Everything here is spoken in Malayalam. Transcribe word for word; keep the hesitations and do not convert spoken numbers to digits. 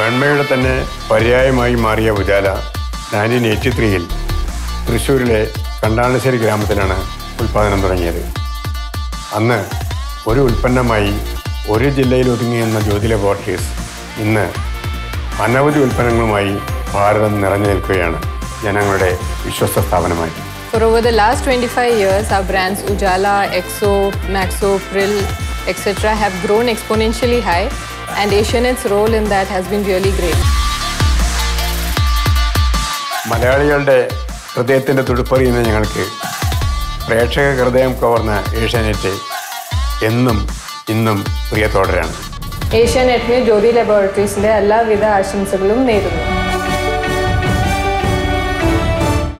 വെണ്മയുടെ തന്നെ പര്യായമായി മാറിയ ഉജാല നയൻറ്റീൻ എയ്റ്റി ത്രീയിൽ തൃശ്ശൂരിലെ കണ്ടാണശ്ശേരി ഗ്രാമത്തിലാണ് ഉൽപ്പാദനം തുടങ്ങിയത്. അന്ന് ഒരു ഉൽപ്പന്നമായി ഒരു ജില്ലയിൽ ഒതുങ്ങിയെന്ന ജ്യോതി ലബോറട്ടറീസ് ഇന്ന് അനവധി ഉൽപ്പന്നങ്ങളുമായി ഭാരതം നിറഞ്ഞു നിൽക്കുകയാണ് ജനങ്ങളുടെ വിശ്വസ്ത സ്ഥാപനമായി. For over the last twenty-five years, our brands Ujala, Exo, Maxo, Prill, et cetera have grown exponentially high, and Asianet's role in that has been really great. മലയാളികളുടെ ഹൃദയത്തിൻ്റെ തുടുപ്പറിയുന്ന ഞങ്ങൾക്ക് പ്രേക്ഷക ഹൃദയം കവർന്ന ഏഷ്യാനെറ്റ് എന്നും ഇന്നും പ്രിയത്തോടെയാണ്. Asianet में Jyothy Laboratories ने अल्लाह विदा आशंसകളും നേരുന്നു.